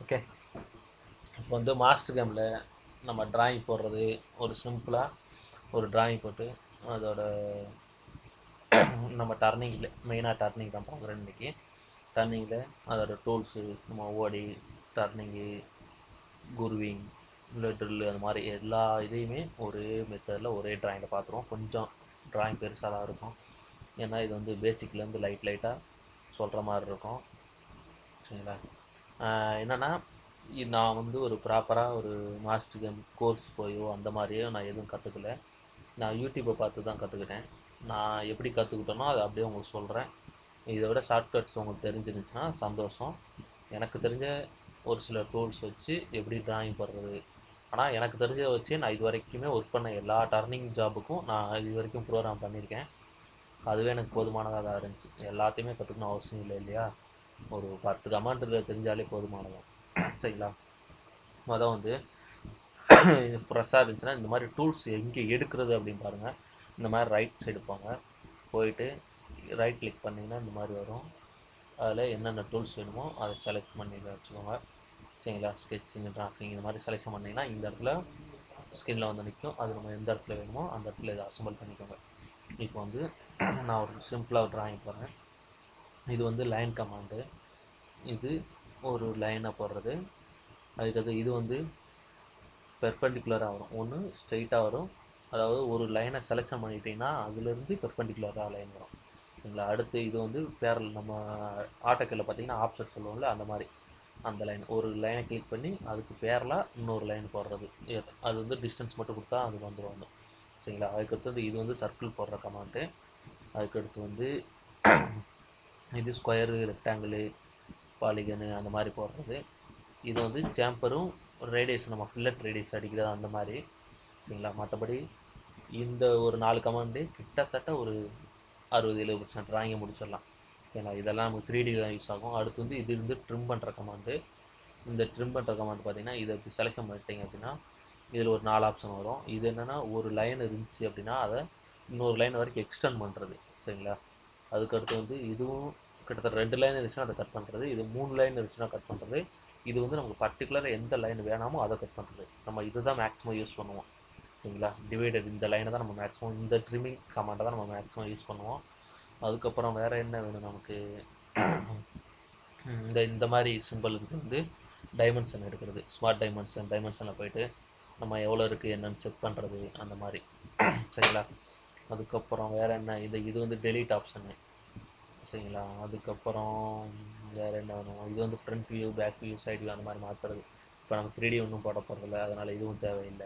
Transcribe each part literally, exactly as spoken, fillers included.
Okay, இப்போ வந்து master கேமில் நம்ம டிராயிங் போடுறது ஒரு சிம்பிளாக ஒரு டிராயிங் போட்டு அதோட நம்ம டர்னிங்கில் மெயினாக டர்னிங் தான் பார்க்குறோம் இன்றைக்கி. டர்னிங்கில் அதோட டூல்ஸு நம்ம ஓடி டர்னிங்கு குருவிங் இல்லை ட்ரில்லு அந்த மாதிரி எல்லா இதையுமே ஒரே மெத்தடில் ஒரே டிராயிங்கில் பார்த்துருவோம். கொஞ்சம் டிராயிங் பெருசாக தான் இருக்கும், ஏன்னா இது வந்து பேசிக்லேருந்து லைட் லைட்டாக சொல்கிற மாதிரி இருக்கும். சரிங்களா? என்னென்னா நான் வந்து ஒரு ப்ராப்பராக ஒரு மாஸ்டர் கேம் கோர்ஸ் போயோ அந்த மாதிரியோ நான் எதுவும் கற்றுக்கல. நான் யூடியூப்பை பார்த்து தான் கற்றுக்கிட்டேன். நான் எப்படி கற்றுக்கிட்டேனோ அதை அப்படியே உங்களுக்கு சொல்கிறேன். இதை விட ஷார்ட்கட்ஸ் உங்களுக்கு தெரிஞ்சிருந்துச்சுன்னா சந்தோஷம். எனக்கு தெரிஞ்ச ஒரு சில டூல்ஸ் வச்சு எப்படி டிராயிங் போடுறது, ஆனால் எனக்கு தெரிஞ்சதை வச்சு நான் இது வரைக்குமே ஒர்க் பண்ண எல்லா டர்னிங் ஜாபுக்கும் நான் இது வரைக்கும் ப்ரோக்ராம் பண்ணியிருக்கேன். அதுவே எனக்கு போதுமானதாக தான் இருந்துச்சு. எல்லாத்தையுமே கற்றுக்கணும் அவசியம் இல்லை இல்லையா? ஒரு பத்து கமாண்ட் தெரிஞ்சாலே போதுமானதான். சரிங்களா? மொதல் வந்து ப்ரெஸ்ஸாக இருந்துச்சுன்னா இந்த மாதிரி டூல்ஸ் எங்கே எடுக்கிறது அப்படின்னு பாருங்கள். இந்த மாதிரி ரைட் சைடு போங்க, போயிட்டு ரைட் கிளிக் பண்ணிங்கன்னா இந்த மாதிரி வரும். அதில் என்னென்ன டூல்ஸ் வேணுமோ அதை செலக்ட் பண்ணி வச்சுக்கோங்க. சரிங்களா? ஸ்கெட்சிங் டிராஃப்டிங் இந்த மாதிரி செலெக்ஷன் பண்ணிங்கன்னா இந்த இடத்துல ஸ்கிரீனில் வந்து நிற்கும். அது நம்ம எந்த இடத்துல வேணுமோ அந்த இடத்துல இதை அசம்பிள் பண்ணிக்கோங்க. இப்போ வந்து நான் ஒரு சிம்பிளாக ட்ராயிங் போடுறேன். இது வந்து லைன் கமாண்டு. இது ஒரு லைனை போடுறது. அதுக்கடுத்து இது வந்து பெர்பெண்டிகுலராக வரும், ஒன்று ஸ்ட்ரெயிட்டாக வரும். அதாவது ஒரு லைனை செலெக்ஷன் பண்ணிட்டீங்கன்னா அதுலேருந்து பெர்பெண்டிகுலராக லைன் வரும். சரிங்களா? அடுத்து இது வந்து பேரல், நம்ம ஆட்டோக்கில் பார்த்தீங்கன்னா ஆப்செட் சொல்லுவோம்ல, அந்த மாதிரி அந்த லைன் ஒரு லைனை கிளிக் பண்ணி அதுக்கு பேரலாக இன்னொரு லைன் போடுறது. அது வந்து டிஸ்டன்ஸ் மட்டும் கொடுத்தா அது வந்துடும். சரிங்களா? அதுக்கடுத்தது இது வந்து சர்க்கிள் போடுற கமாண்டு. அதுக்கடுத்து வந்து இது ஸ்கொயரு, ரெக்டாங்கிளு, பாலிகனு அந்த மாதிரி போடுறது. இது வந்து சேம்பரும் ரேடியஸ், நம்ம ஃபில்லட் ரேடியஸ் அடிக்கிறது அந்த மாதிரி. சரிங்களா? மற்றபடி இந்த ஒரு நாலு கமாண்டு கிட்டத்தட்ட ஒரு அறுபது எழுபது பர்சன்ட் ட்ராயிங்கை முடிச்சிடலாம். சரிங்களா? இதெல்லாம் நமக்கு த்ரீ டி தான் யூஸ் ஆகும். அடுத்து வந்து இது வந்து ட்ரிம் பண்ணுற கமாண்டு. இந்த ட்ரிம் பண்ணுற கமாண்ட் பார்த்தீங்கன்னா இதை செலெக்ஷன் பண்ணிட்டீங்க அப்படின்னா இதில் ஒரு நாலு ஆப்ஷன் வரும். இது என்னென்னா ஒரு லைன் இருந்துச்சு அப்படின்னா அதை இன்னொரு லைன் வரைக்கும் எக்ஸ்டெண்ட் பண்ணுறது. சரிங்களா? அதுக்கடுத்து வந்து இதுவும் கிட்டத்தட்ட ரெண்டு லைன் இருந்துச்சுன்னா அதை கட் பண்ணுறது. இது மூணு லைன் இருந்துச்சுன்னா கட் பண்ணுறது. இது வந்து நமக்கு பர்டிகுலராக எந்த லைன் வேணாமோ அதை கட் பண்ணுறது. நம்ம இது தான் மேக்ஸிமம் யூஸ் பண்ணுவோம். சரிங்களா? டிவைடட் இந்த லைனை தான் நம்ம மேக்ஸிமம், இந்த ட்ரிம்மிங் கமாண்டை தான் நம்ம மேக்ஸிமம் யூஸ் பண்ணுவோம். அதுக்கப்புறம் வேறு என்ன வேணும் நமக்கு, இந்த இந்த மாதிரி சிம்பிளுக்கு வந்து டைமென்ஷன் எடுக்கிறது. ஸ்மார்ட் டைமென்ஷன் டைமென்ஷனில் போய்ட்டு நம்ம எவ்வளோ இருக்குது என்னென்னு செக் பண்ணுறது அந்த மாதிரி. சரிங்களா? அதுக்கப்புறம் வேறு என்ன, இது இது வந்து டெலீட் ஆப்ஷனு. சரிங்களா? அதுக்கப்புறம் வேறு என்ன வேணும், இது வந்து front view, back view, side view அந்த மாதிரி மாற்றுறது. இப்போ நம்ம த்ரீ டி ஒன்றும் போட போகிறதில்ல, அதனால் இதுவும் தேவையில்லை.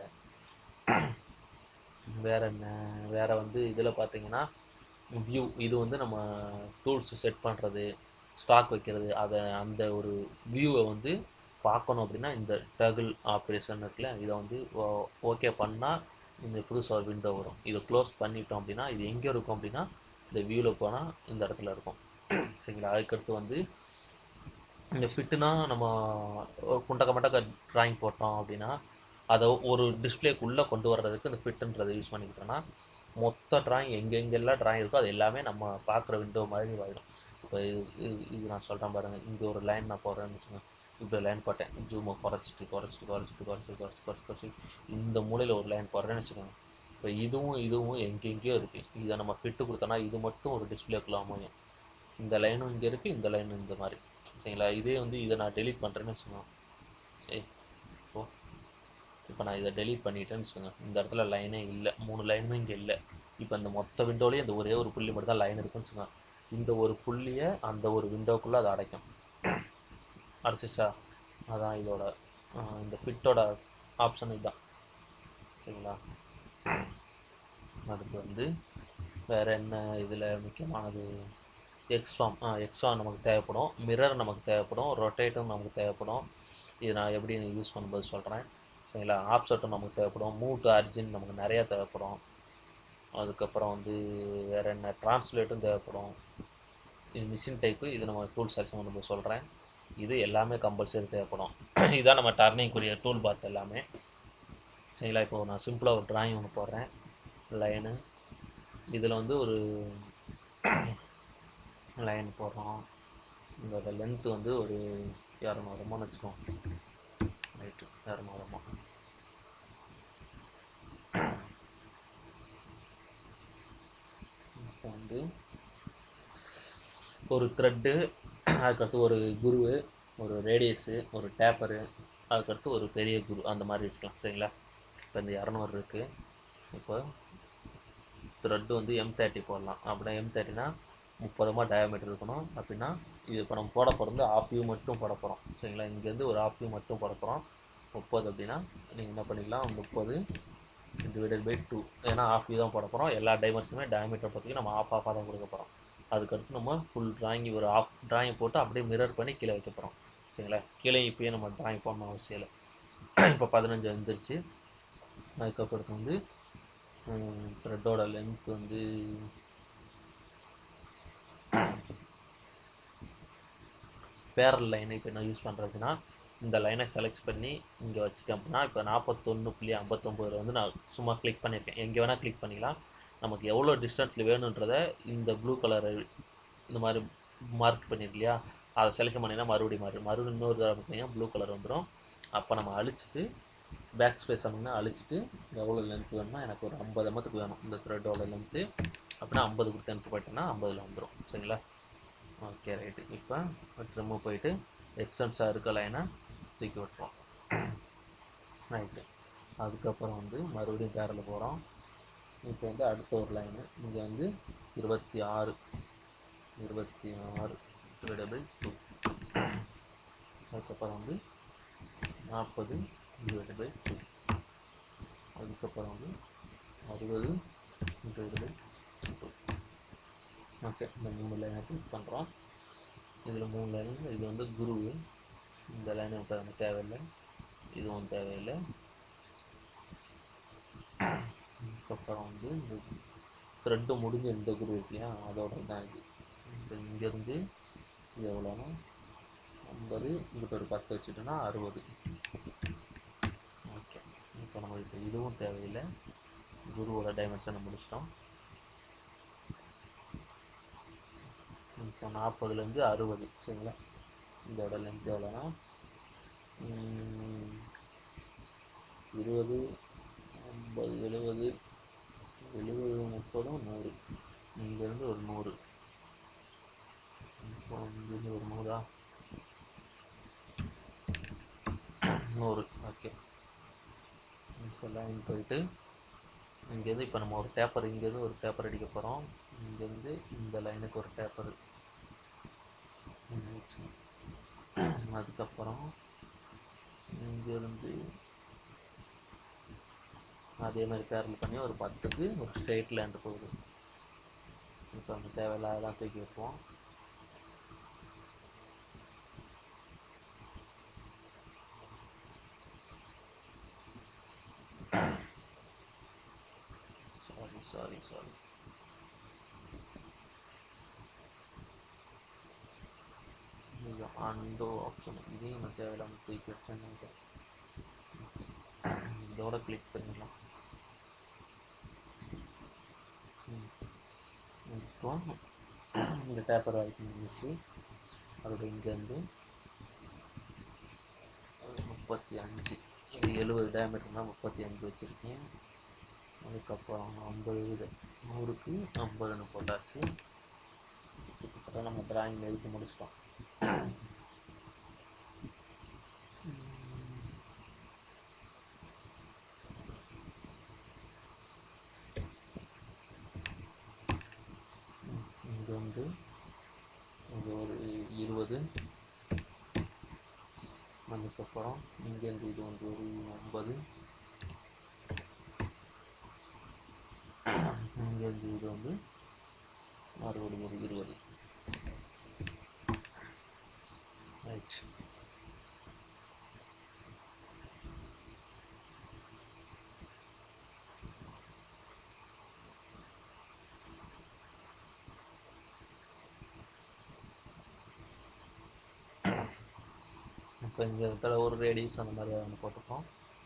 வேறு என்ன, வேறு வந்து இதில் பார்த்தீங்கன்னா வியூ, இது வந்து நம்ம டூல்ஸ் செட் பண்ணுறது, ஸ்டாக் வைக்கிறது. அதை அந்த ஒரு வியூவை வந்து பார்க்கணும் அப்படின்னா இந்த டகுல் ஆப்ரேஷன் இருக்குல்ல, இதை வந்து ஓகே பண்ணால் இந்த புதுசாக ஒரு விண்டோ வரும். இதை க்ளோஸ் பண்ணிட்டோம் அப்படின்னா இது எங்கே இருக்கும் அப்படின்னா இந்த வியூவில் போனால் இந்த இடத்துல இருக்கும். சரிங்களா? அதுக்கடுத்து வந்து இந்த ஃபிட்டுனா நம்ம குண்டக்க மட்டக்க ட்ராயிங் போட்டோம் அப்படின்னா அதை ஒரு டிஸ்பிளேக்குள்ளே கொண்டு வர்றதுக்கு இந்த ஃபிட்டுன்றதை யூஸ் பண்ணிக்கிட்டோன்னா மொத்த ட்ராயிங் எங்கெங்கெல்லாம் ட்ராயிங் இருக்கோ அது எல்லாமே நம்ம பார்க்குற விண்டோ மாதிரி ஆகிடும். இப்போ இது இது நான் சொல்கிறேன் பாருங்கள். இங்கே ஒரு லைன் நான் போடுறேன்னு வச்சுக்கோங்க. இப்படி லைன் போட்டேன், ஜூமை குறைச்சிட்டு குறைச்சிட்டு குறைச்சிட்டு குறைச்சி குறைச்சி குறைச்சி குறைச்சி இந்த மூலையில் ஒரு லைன் போடுறேன்னு வச்சுக்கோங்க. இப்போ இதுவும் இதுவும் எங்கெங்கேயோ இருக்குது. இதை நம்ம ஃபிட்டு கொடுத்தோன்னா இது மட்டும் ஒரு டிஸ்பிளேக்குள்ள அமையும். இந்த லைனும் இங்கே இருக்குது, இந்த லைனும் இந்த மாதிரி. சரிங்களா? இதே வந்து இதை நான் டெலீட் பண்ணுறேன்னு வச்சுக்கோங்க. ஏய் ஓ இப்போ நான் இதை டெலீட் பண்ணிட்டேன்னு வச்சுக்கோங்க. இந்த இடத்துல லைனே இல்லை, மூணு லைனுமே இங்கே இல்லை. இப்போ இந்த மொத்த விண்டோலேயே இந்த ஒரே ஒரு புள்ளி மட்டும் தான் லைன் இருக்குன்னு வச்சுக்கோங்க. இந்த ஒரு புள்ளியை அந்த ஒரு விண்டோக்குள்ளே அதை அடைக்கும். அடைச்சிச்சா? அதான் இதோட இந்த ஃபிட்டோட ஆப்ஷன் இதுதான். சரிங்களா? அடுத்து வந்து வேறு என்ன இதில் முக்கியமானது, எக்ஸ்ஃபார்ம். ஆ எக்ஸ்ஃபார்ம் நமக்கு தேவைப்படும், மிரர் நமக்கு தேவைப்படும், ரொட்டேட்டும் நமக்கு தேவைப்படும். இது நான் எப்படி யூஸ் பண்ணும்போது சொல்கிறேன். சரிங்களா? ஆப்செட்டும் நமக்கு தேவைப்படும், மூவ் டு அர்ஜின் நமக்கு நிறையா தேவைப்படும். அதுக்கப்புறம் வந்து வேறு என்ன, ட்ரான்ஸ்லேட்டும் தேவைப்படும். இது மிஷின் டைப்பு, இது நம்ம டூல் செலக்ஷன் பண்ணும்போது சொல்கிறேன். இது எல்லாமே கம்பல்சரி தேவைப்படும். இதுதான் நம்ம டர்னிங்குரிய டூல் பாத் எல்லாமே. சரிங்களா? இப்போது நான் சிம்பிளாக ஒரு ட்ராயிங் ஒன்று போடுறேன். லைனு இதில் வந்து ஒரு லைன் போடுறோம். இதோட லென்த்து வந்து ஒரு இரநூறுமான்னு வச்சுக்கோம். ரைட்டு, இரநூறுமா. இப்போ வந்து ஒரு த்ரெட்டு, அதுக்கடுத்து ஒரு குருவு, ஒரு ரேடியஸு, ஒரு டேப்பரு, அதுக்கடுத்து ஒரு பெரிய குரு, அந்த மாதிரி வச்சுக்கலாம். சரிங்களா? இப்போ இந்த இரநூறு இருக்குது. இப்போ த்ரெட்டு வந்து எம் தேர்ட்டி போடலாம். அப்படின்னா எம் தேர்ட்டினா முப்பதுமா டயாமீட்டர் இருக்கணும். அப்படின்னா இது இப்போ நம்ம போட போகிறது ஆஃப் வியூ மட்டும் போட போகிறோம். சரிங்களா? இங்கேருந்து ஒரு ஆஃப் வியூ மட்டும் போட போகிறோம். முப்பது அப்படின்னா நீங்கள் என்ன பண்ணிக்கலாம், முப்பது டிவைடட் பை டூ. ஏன்னா ஆஃப் வியூ தான் போட போகிறோம். எல்லா டைமென்ஷனுமே டயாமீட்டர் பொறுத்தவரைக்கும் நம்ம ஆஃப் ஆஃபாக தான் கொடுக்க போகிறோம். அதுக்கடுத்து நம்ம ஃபுல் ட்ராயிங் ஒரு ஆஃப் ட்ராயிங் போட்டு அப்படியே மிரர் பண்ணி கீழே வைக்க போகிறோம். சரிங்களா? கீழே இப்போயே நம்ம ட்ராயிங் பண்ணணும் அவசியம் இல்லை. இப்போ பதினஞ்சு வந்துருச்சு. அதுக்கப்புறத்து வந்து த்ரெட்டோட லென்த் வந்து பேரல் லைன் இப்போ என்ன யூஸ் பண்ணுறதுன்னா, இந்த லைனை செலக்ட் பண்ணி இங்கே வச்சுட்டேன் அப்படின்னா, இப்போ நாற்பத்தொன்று புள்ளி ஐம்பத்தொம்போதில் வந்து நான் சும்மா கிளிக் பண்ணியிருக்கேன். எங்கே வேணால் கிளிக் பண்ணிக்கலாம். நமக்கு எவ்வளோ டிஸ்டன்ஸில் வேணுன்றதை இந்த ப்ளூ கலர் இந்த மாதிரி மார்க் பண்ணியிருக்கு இல்லையா, அதை செலக்ட் பண்ணிங்கன்னா மறுபடியும் மாறு மறுபடியும் இன்னொரு தடவை பார்த்தீங்கன்னா ப்ளூ கலர் வந்துடும். அப்போ நம்ம அழிச்சிட்டு பேக் ஸ்பேஸ் அப்படின்னா அழிச்சிட்டு எவ்வளோ லென்த் வேணும்னா எனக்கு ஒரு ஐம்பது எம்மத்துக்கு வேணும் இந்த த்ரெட்டோட லென்த்து. அப்படின்னா ஐம்பது கொடுத்து என்ட்ரு போயிட்டேன்னா ஐம்பதில் வந்துடும். சரிங்களா? Okay right. இப்போ ட்ரிம்மு போயிட்டு எக்ஸ்டென்ஸாக இருக்க லைனை தூக்கி விட்டுறோம். ரைட்டு. அதுக்கப்புறம் வந்து மறுபடியும் பேரில் போகிறோம். இப்போ வந்து அடுத்த ஒரு லைனு இங்கே வந்து இருபத்தி ஆறு இருபத்தி ஆறு டிவைடபிள் டூ. அதுக்கப்புறம் வந்து நாற்பது டிவைடபிள் டூ. அதுக்கப்புறம் வந்து அறுபது டிவைடபிள் டூ. ஓகே, இந்த மூணு லைனை கிளிக் பண்ணுறோம். இதில் மூணு லைன், இது வந்து குருவு, இந்த லைன் இப்போ நமக்கு தேவையில்லை, இதுவும் தேவையில்லை. அதுக்கப்புறம் வந்து இந்த த்ரெட்டு முடிஞ்ச இந்த குரு இல்லையா, அதோட தான் இது. இப்போ இங்கேருந்து இது எவ்வளோனா ஐம்பது, இங்கிட்ட ஒரு பத்து வச்சுட்டோன்னா அறுபது. ஓகே, இப்போ நம்ம இப்போ இதுவும் தேவையில்லை, குருவோட டைமென்ஷனை முடிச்சிட்டோம். இப்போ நாற்பதுலேருந்து அறுபது. சரிங்களா? இதோட லென்த் எவ்வளோனா இருபது, ஐம்பது, எழுபது, எழுபது, முப்பதும் நூறு. இங்கேருந்து ஒரு நூறு. இப்போ இங்கேருந்து ஒரு நூறா, நூறு. ஓகே, இப்போ லைன் போயிட்டு இங்கேருந்து இப்போ நம்ம ஒரு டேப்பர், இங்கேருந்து ஒரு டேப்பர் அடிக்க போகிறோம். இங்கேருந்து இந்த லைனுக்கு ஒரு டேப்பர். அதுக்கப்புறம் இங்கேருந்து அதே மாதிரி பேரல் பண்ணி ஒரு பத்துக்கு ஒரு ஸ்ட்ரெயிட் லேண்டு போகுது. இப்போ அந்த தேவையில்லாதெல்லாம் தூக்கி வைப்போம். சாரி சாரி சாரி இது அண்டோ ஆப்ஷன், இதையும் நான் தேவையில்லாமல் தூக்கி வச்சேன். இதோட கிளிக் பண்ணிடலாம். இப்போ இந்த டேப்பர் வரைக்கும் இருந்துச்சு. அதோட இங்கேருந்து முப்பத்தி அஞ்சு, இது எழுபது டயாமீட்டர்னா முப்பத்தி அஞ்சு வச்சுருக்கேன். அதுக்கப்புறம் ஐம்பது, இது நூறுக்கு ஐம்பதுன்னு போட்டாச்சு. இப்போ நம்ம டிராயிங் எழுதி முடிச்சிட்டோம். இங்கே வந்து இது ஒரு இருபது, அதுக்கப்புறம் இங்கேருந்து இது வந்து ஒரு ஐம்பது, இங்கேருந்து இது வந்து மறுபடியும் ஒரு இருபது. ரைட். இப்போ இங்கே இருக்கிற ஒரு ரேடியஸ் அந்த மாதிரி ஒன்று போட்டுப்போம்.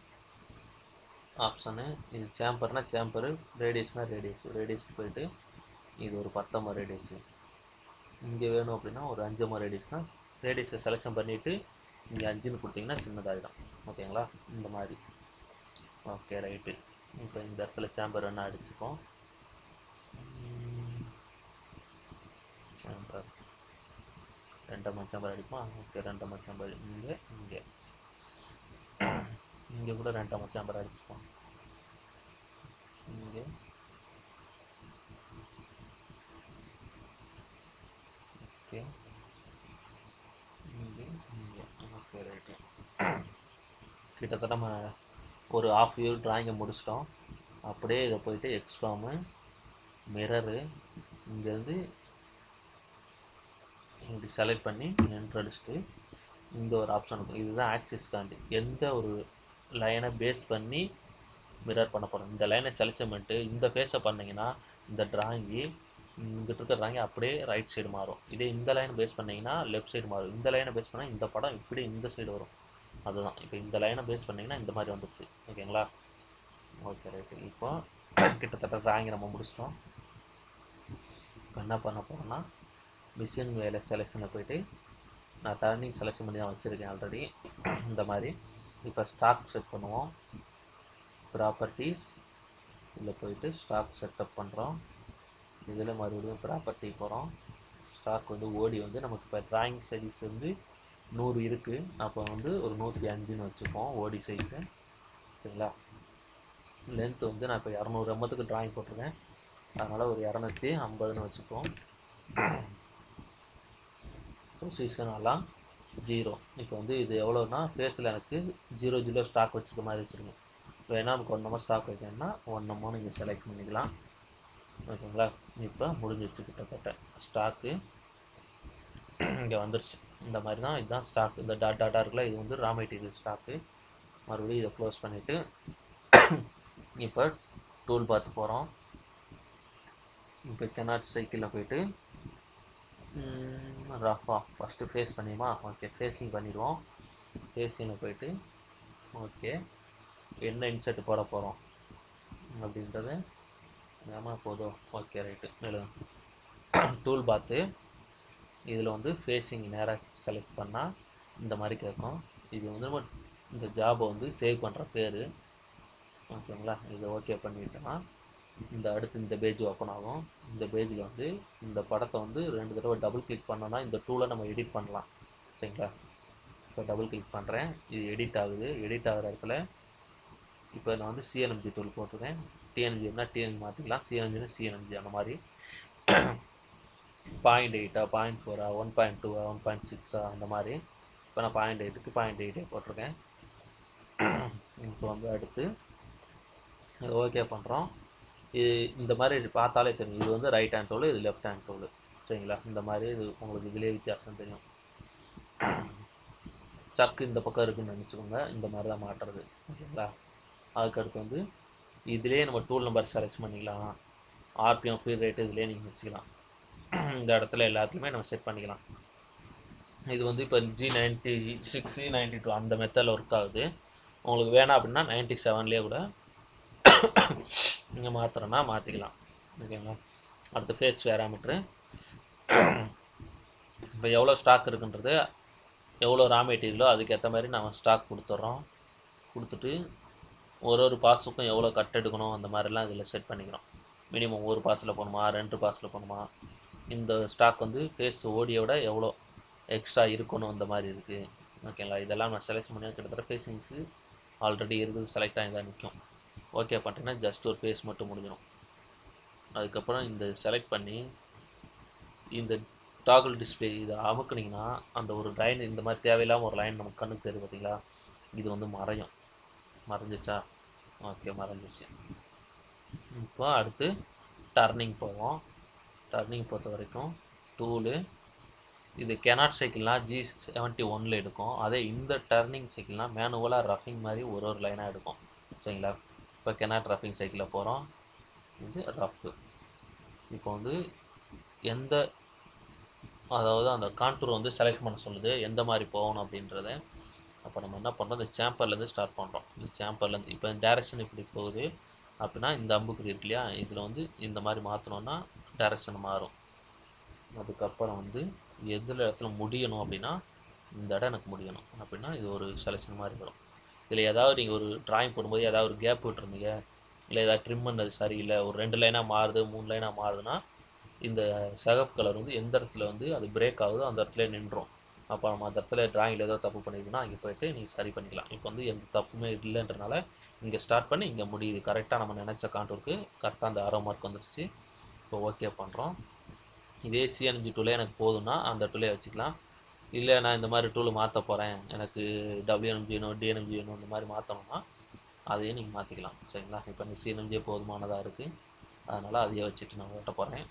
ஆப்ஷனு இது சேம்பர்னா சேம்பரு, ரேடியஸ்னால் ரேடியஸ். ரேடியஸ்க்கு போயிட்டு இது ஒரு பத்தொம்பது ரேடியஸு. இங்கே வேணும் அப்படின்னா ஒரு அஞ்சு ரேடியஸ்னால் ரேடியஸை செலெக்ஷன் பண்ணிவிட்டு இங்கே அஞ்சுன்னு கொடுத்தீங்கன்னா சின்னதாகிடும். ஓகேங்களா, இந்த மாதிரி. Okay right. இப்போ இந்த இடத்துல சேம்பர் வேணால் அடிச்சுப்போம். சேம்பர் ரெண்டம்மா சேம்பர் அடிப்போம். ஓகே, ரெண்டம்மா சேம்பர் இங்கே இங்கே இங்கே கூட ரெண்டம்மா சேம்பர் அடிச்சுப்போம். இங்கே ஓகே, இங்கே இங்கே ஓகே ரைட்டு. கிட்டத்தட்ட நம்ம ஒரு ஆஃப் வியூ டிராயிங்கை முடிச்சிட்டோம். அப்படியே இதை போயிட்டு எக்ஸ்பார்மு மிரரு இங்கேருந்து இப்படி செலக்ட் பண்ணி என்ட்ரு அடிச்சுட்டு இந்த ஒரு ஆப்ஷன் இருக்கும். இதுதான் ஆக்சிஸ்காண்டி எந்த ஒரு லைனை பேஸ் பண்ணி மிரர் பண்ண போகிறோம். இந்த லைனை செலக்ஷன் பண்ணிட்டு இந்த ஃபேஸை பண்ணிங்கன்னா இந்த டிராயிங்கி இங்கிட்ட இருக்கிற டிராயிங்கி அப்படியே ரைட் சைடு மாறும். இதே இந்த லைனை பேஸ் பண்ணிங்கன்னா லெஃப்ட் சைடு மாறும். இந்த லைனை பேஸ் பண்ணால் இந்த படம் இப்படி இந்த சைடு வரும். அதுதான் இப்போ இந்த லைனை பேஸ் பண்ணிங்கன்னா இந்த மாதிரி வந்துடுச்சு. ஓகேங்களா, ஓகே ரைட்டு. இப்போ கிட்டத்தட்ட டிராயிங்கை நம்ம முடிச்சிட்டோம். இப்போ என்ன பண்ண போகிறோம்னா மிஷின் வேலை செலெக்ஷனில் போய்ட்டு நான் டர்னிங் செலெக்ஷன் பண்ணி தான் வச்சுருக்கேன் ஆல்ரெடி. இந்த மாதிரி இப்போ ஸ்டாக் செட் பண்ணுவோம். ப்ராப்பர்ட்டிஸ் இதில் போயிட்டு ஸ்டாக் செட்டப் பண்ணுறோம். இதில் மறுபடியும் ப்ராப்பர்ட்டி போகிறோம். ஸ்டாக் வந்து ஓடி வந்து நமக்கு இப்போ டிராயிங் சைஸ் வந்து நூறு இருக்குது. அப்போ வந்து ஒரு நூற்றி அஞ்சுன்னு வச்சுப்போம் ஓடி சைஸு. சரிங்களா, லென்த் வந்து நான் இப்போ இரநூறு எம்மத்துக்கு டிராயிங் போட்டிருக்கேன். அதனால் ஒரு இரநூத்தி ஐம்பதுன்னு வச்சுப்போம். பொசிஷனெல்லாம் ஜீரோ. இப்போ வந்து இது எவ்வளோன்னா ஃபேஸில் எனக்கு ஜீரோ ஜீரோ ஸ்டாக் வச்சுருக்க மாதிரி வச்சுருங்க. வேணால் நமக்கு ஒன் நம்பர் ஸ்டாக் வைக்கணும்னா ஒன் நம்பர் நீங்கள் செலக்ட் பண்ணிக்கலாம். ஓகேங்களா, இப்போ முடிஞ்சிருச்சு. கிட்டத்தட்ட ஸ்டாக்கு இங்கே வந்துருச்சு. இந்த மாதிரி தான் இதுதான் ஸ்டாக். இந்த டாட் டாட்டாக இருக்குல்ல, இது வந்து ரா மெட்டீரியல் ஸ்டாக்கு. மறுபடியும் இதை க்ளோஸ் பண்ணிவிட்டு இப்போ டூல் பார்த்து போகிறோம். இப்போ கெனாட் சைக்கிளில் போய்ட்டு ரஃபா ஃபஸ்ட்டு ஃபேஸ் பண்ணிடுமா. ஓகே, ஃபேஸிங் பண்ணிடுவோம். ஃபேஸிங்கில் போய்ட்டு ஓகே என்ன இன்செர்ட் போட போகிறோம் அப்படின்றது ஏமா போதும். Okay right. மேலும் டூல் பார்த்து இதில் வந்து ஃபேஸிங் நேராக செலக்ட் பண்ணால் இந்த மாதிரி கேட்கும். இது வந்து நம்ம இந்த ஜாபை வந்து சேவ் பண்ணுற பேர். ஓகேங்களா, இதை ஓகே பண்ணிட்டோன்னா இந்த அடுத்து இந்த பேஜ் ஓப்பன் ஆகும். இந்த பேஜில் வந்து இந்த படத்தை வந்து ரெண்டு தடவை டபுள் கிளிக் பண்ணோன்னா இந்த டூலை நம்ம எடிட் பண்ணலாம். சரிங்களா, இப்போ டபுள் கிளிக் பண்ணுறேன். இது எடிட் ஆகுது. எடிட் ஆகிற இடத்துல இப்போ நான் வந்து சிஎன்எம்ஜி டூல் போட்டிருக்கேன். டிஎன்ஜினா டிஎன்ஜி மாற்றிக்கலாம், சிஎன்எம்ஜினா சிஎன்எம்ஜி அந்த மாதிரி. பாயிண்ட் எயிட்டா பாயிண்ட் ஃபோரா ஒன் பாயிண்ட் டூவா ஒன் பாயிண்ட் சிக்ஸா அந்த மாதிரி. இப்போ நான் பாயிண்ட் எயிட்டுக்கு பாயிண்ட் எயிட்டே போட்டிருக்கேன். இப்போ வந்து அடுத்து இது ஓகே பண்ணுறோம். இது இந்த மாதிரி பார்த்தாலே தெரியும். இது வந்து ரைட் ஹேண்ட் டூலு, இது லெஃப்ட் ஹேண்ட் டூலு. சரிங்களா, இந்த மாதிரி இது உங்களுக்கு இதிலே வித்தியாசம் தெரியும். சக்கு இந்த பக்கம் இருக்குதுன்னு நினச்சிக்கோங்க. இந்த மாதிரி தான் மாட்டுறது. ஓகேங்களா, அதுக்கடுத்து வந்து இதிலே நம்ம டூல் நம்பர் செலக்ட் பண்ணிக்கலாம். ஆர்பிஎம் ஃபீட் ரேட்டு இதிலே நீங்கள் வச்சுக்கலாம். இந்த இடத்துல எல்லாத்துலேயுமே நம்ம செட் பண்ணிக்கலாம். இது வந்து இப்போ G ninety six ninety two அந்த மெத்தடில் ஒர்க் ஆகுது. உங்களுக்கு வேணாம் அப்படின்னா நைன்ட்டி செவன்லேயே கூட நீங்கள் மாற்றுறோன்னா மாற்றிக்கலாம். ஓகேங்களா, அடுத்து ஃபேஸ் பேராமீட்ரு. இப்போ எவ்வளோ ஸ்டாக் இருக்குன்றது எவ்வளோ ரா மெட்டீரியலோ அதுக்கேற்ற மாதிரி நம்ம ஸ்டாக் கொடுத்துட்றோம். கொடுத்துட்டு ஒரு ஒரு பாஸுக்கும் எவ்வளோ கட் எடுக்கணும் அந்த மாதிரிலாம் இதில் செட் பண்ணிக்கிறோம். மினிமம் ஒரு பாஸில் போகணுமா, ரெண்டு பாஸில் போகணுமா, இந்த ஸ்டாக் வந்து ஃபேஸ் ஓடியை விட எவ்வளோ எக்ஸ்ட்ரா இருக்கணும் அந்த மாதிரி இருக்குது. ஓகேங்களா, இதெல்லாம் நான் செலக்ட் பண்ணி கிட்டத்தட்ட ஃபேஸிங்ஸு ஆல்ரெடி இருக்குது செலக்ட் ஆகி தான் நிற்கும். ஓகே பண்ணிட்டீங்கன்னா ஜஸ்ட் ஒரு ஃபேஸ் மட்டும் முடிஞ்சிடும். அதுக்கப்புறம் இந்த செலக்ட் பண்ணி இந்த டாகிள் டிஸ்பிளே இதை அமுக்குனிங்கன்னா அந்த ஒரு லைன் இந்த மாதிரி தேவையில்லாமல் ஒரு லைன் நமக்கு கண்ணுக்கு தெரியும் பார்த்தீங்களா, இது வந்து மறையும். மறைஞ்சிச்சா, ஓகே மறைஞ்சிச்சு. இப்போ அடுத்து டர்னிங் போவோம். டர்னிங் பொறுத்த வரைக்கும் டூலு இது கெனாட் சைக்கிள்னால் ஜி செவன்ட்டி ஒனில் எடுக்கும். அதே இந்த டர்னிங் சைக்கிள்னால் மேனுவலாக ரஃபிங் மாதிரி ஒரு ஒரு லைனாக எடுக்கும். சரிங்களா, இப்போ கெனாட் ரஃபிங் சைக்கிளில் போகிறோம். இது ரஃப்பு. இப்போ வந்து எந்த அதாவது அந்த கான்டூர் வந்து செலக்ட் பண்ண சொல்லுது எந்த மாதிரி போகணும் அப்படின்றத. அப்போ நம்ம என்ன பண்ணுறோம், இந்த சேம்பர்லேருந்து ஸ்டார்ட் பண்ணுறோம். இந்த சேம்பர்லேருந்து இப்போ டேரெக்ஷன் இப்படி போகுது அப்படின்னா இந்த அம்புக்குறி இருக்கு இல்லையா, இதில் வந்து இந்த மாதிரி மாற்றினோன்னா டேரெக்ஷன் மாறும். அதுக்கப்புறம் வந்து எதில் இடத்துல முடியணும் அப்படின்னா இந்த இடம் எனக்கு முடியணும் அப்படின்னா இது ஒரு செலெக்ஷன் மாதிரி வரும். இதில் ஏதாவது நீங்கள் ஒரு டிராயிங் போடும்போது ஏதாவது ஒரு கேப் விட்டுருந்தீங்க, இல்லை ஏதாவது ட்ரிம் பண்ணது சரியில்லை, ஒரு ரெண்டு லைனாக மாறுது மூணு லைனாக மாறுதுன்னா இந்த சிகப்பு கலர் வந்து எந்த இடத்துல வந்து அது பிரேக் ஆகுதோ அந்த இடத்துல நின்றோம். அப்போ நம்ம அந்த இடத்துல டிராயிங்கில் ஏதோ தப்பு பண்ணியிருக்குன்னா அங்கே போய்ட்டு நீங்கள் சரி பண்ணிக்கலாம். இப்போ வந்து எந்த தப்புமே இல்லைன்றனால இங்கே ஸ்டார்ட் பண்ணி இங்கே முடியுது. கரெக்டாக நம்ம நினச்ச கான்டூருக்கு கரெக்டாக அந்த ஆரோ மார்க் வந்துருச்சு. இப்போ ஓகே பண்ணுறோம். இதே சிஎன்ஜி டூலே எனக்கு போதும்னா அந்த டூலே வச்சுக்கலாம். இல்லை நான் இந்த மாதிரி டூலை மாற்ற போகிறேன், எனக்கு டபிள்யூஎன்எம்ஜி வேணும் டிஎன்எம்ஜி வேணும் இந்த மாதிரி மாற்றணும்னா அதையே நீங்கள் மாற்றிக்கலாம். சரிங்களா? இப்போ இந்த சிஎன்எம்ஜியே போதுமானதாக இருக்குது, அதனால் அதையே வச்சுட்டு நான் ஓட்ட போகிறேன்.